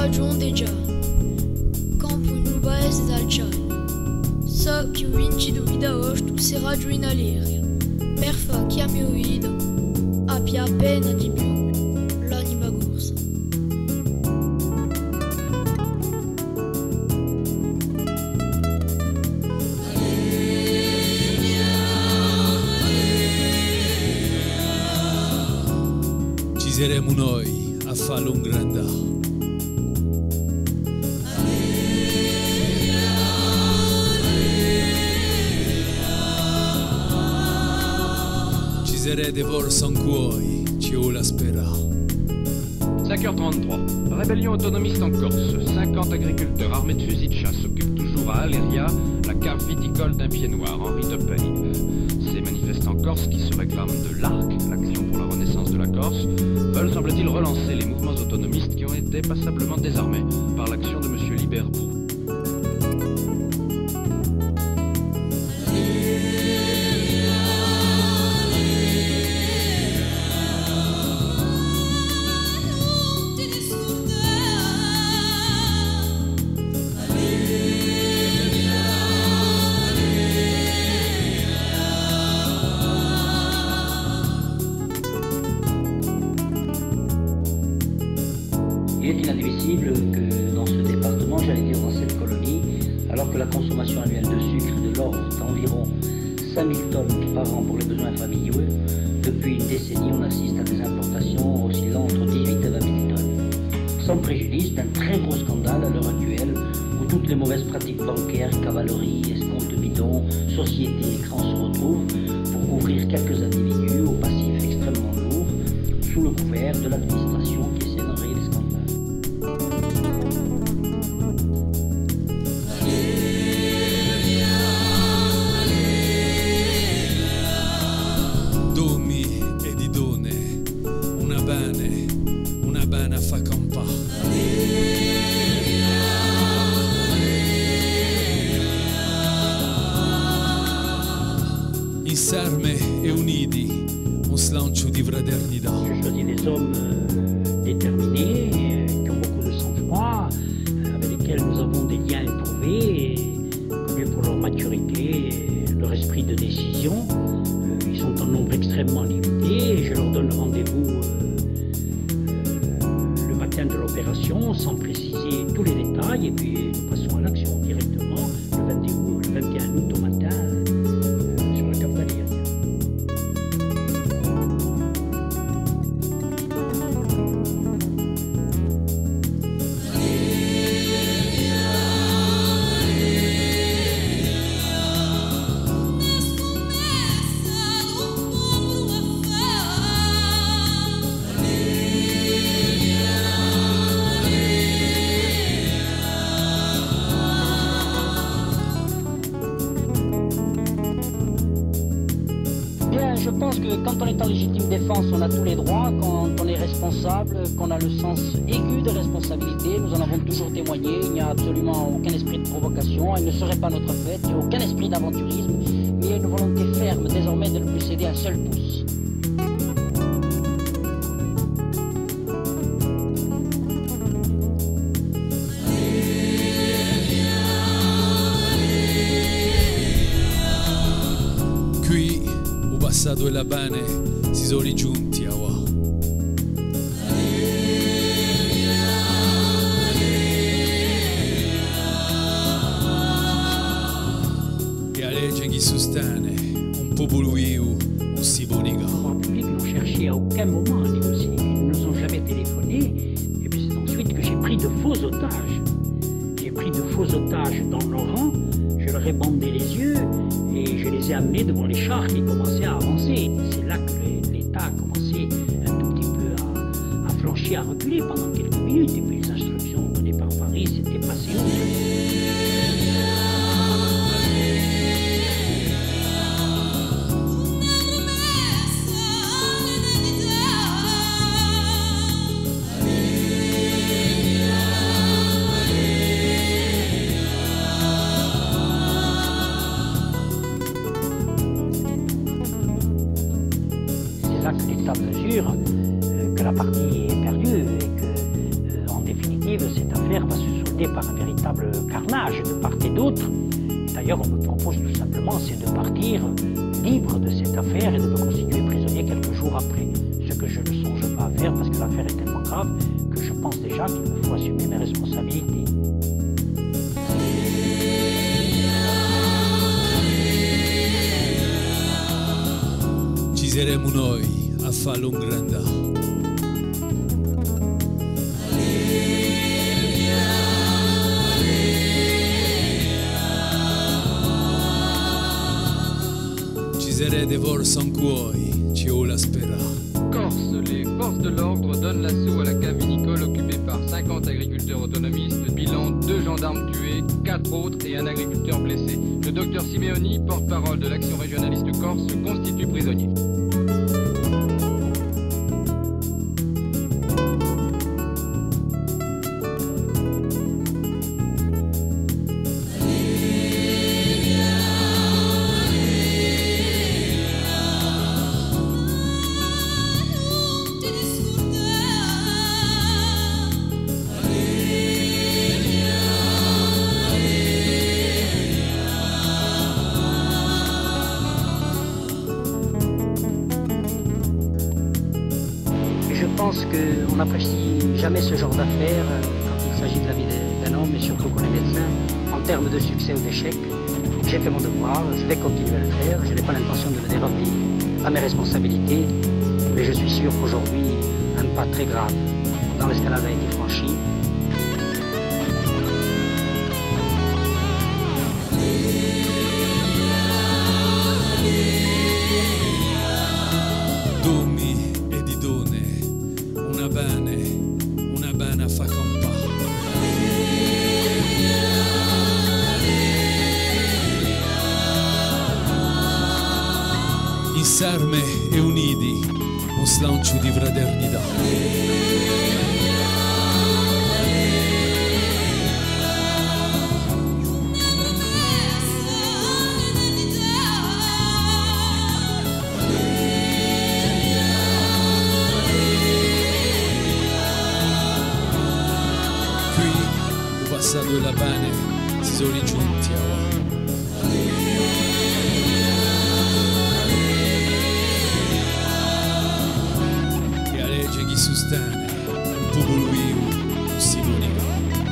rádio onde já campo no bairro da Alchai. Só que o 20 do vida hoje se rádio na Líria. Perfa que a meu ouvido, a pena de più, l'anima gorsa. Ci saremo noi a farlo un grande. Ci sarete forse ancora, ci vuole sperare. 5h33, rébellion autonomiste en Corse. 50 agriculteurs armés de fusils de chasse occupent toujours à Aléria la cave viticole d'un pied noir, Henri de Payve. Ces manifestants corses qui se réclament de l'ARC, l'Action pour la Renaissance de la Corse, veulent, semble-t-il, relancer les mouvements autonomistes qui ont été passablement désarmés par l'action de M. Liberbou. Il est inadmissible que dans ce département, j'allais dire dans cette colonie, alors que la consommation annuelle de sucre est de l'ordre d'environ 5000 tonnes par an pour les besoins familiaux, depuis une décennie, on assiste à des importations oscillant entre 18 et 20 000 tonnes. Sans préjudice d'un très gros scandale à l'heure actuelle, où toutes les mauvaises pratiques bancaires, cavalerie, escomptes bidons, sociétés, écrans se retrouvent pour couvrir quelques individus au passif extrêmement lourd, sous le couvert de l'administration qui essaie d'enrayer les scandales. Domi e di donne, una bene fa campà. Insieme e uniti, un slancio di fraternità. Je choisis des hommes déterminés, qui ont beaucoup de sang-froid, avec lesquels nous avons des liens éprouvés, connus pour leur maturité et leur esprit de décision. Ils sont en nombre extrêmement limité et je leur donne rendez-vous le matin de l'opération sans préciser tous les détails et puis nous passons à l'action directement le 21 août au matin sur la Cap d'Aléria. Bien, je pense que quand on est en légitime défense, on a tous les droits. Quand on est responsable, qu'on a le sens aigu de responsabilité, nous en avons toujours témoigné. Il n'y a absolument aucun esprit de provocation. Elle ne serait pas notre fête. Il n'y a aucun esprit d'aventurisme. Mais il y a une volonté ferme désormais de ne plus céder un seul pouce. Qui, il passato e la bene si sono rigiunti a qua. E a legge chi sostiene un popolo vivo non si può negare. En public n'ont cherché à aucun moment à négocier. Ils ne nous ont jamais téléphoné. Et puis c'est ensuite que j'ai pris de faux otages. J'ai pris de faux otages dans nos rangs. Je leur ai bandé les yeux et je les ai amenés devant les chars qui commençaient à avancer. C'est là que l'État a commencé un tout petit peu à flancher, à reculer pendant quelques minutes. Et puis les instructions données par Paris, c'était passé outre. C'est là que l'État mesure que la partie est perdue et que, en définitive, perspective, cette affaire va se solder par un véritable carnage de part et d'autre. D'ailleurs, on me propose tout simplement, c'est de partir libre de cette affaire et de me constituer prisonnier quelques jours après. Ce que je ne songe pas à faire parce que l'affaire est tellement grave que je pense déjà qu'il me faut assumer mes responsabilités. Ci saremo noi a farlo un grande. Ci sarete forse ancora, ci vuole sperare. Corse, les forces de l'ordre donnent l'assaut à la cave vinicole occupée par 50 agriculteurs autonomistes, bilan 2 gendarmes tués, 4 autres et un agriculteur blessé. Le docteur Simeoni, porte-parole de l'action régionaliste corse, se constitue prisonnier. Je pense qu'on n'apprécie jamais ce genre d'affaires quand il s'agit de la vie d'un homme et surtout qu'on est médecin. En termes de succès ou d'échec, j'ai fait mon devoir, je vais continuer à le faire. Je n'ai pas l'intention de me dérober à mes responsabilités, mais je suis sûr qu'aujourd'hui, un pas très grave dans l'escalade a été franchi. Domi e di done, una bene fa campare. In Sarme e uniti, un slancio di fraternità. Passato e la pane si sono rigiunti e la legge chi sostiene un popolo vivo si unica.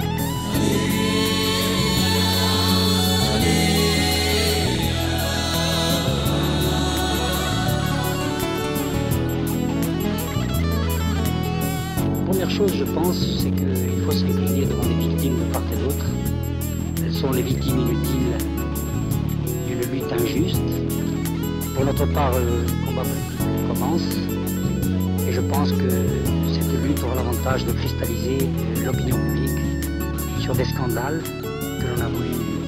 Première chose, je pense, c'est qu'il faut s'incliner devant les victimes de part et d'autre. Elles sont les victimes inutiles d'une lutte injuste. Pour notre part, le combat politique commence. Et je pense que cette lutte aura l'avantage de cristalliser l'opinion publique sur des scandales que l'on a voulu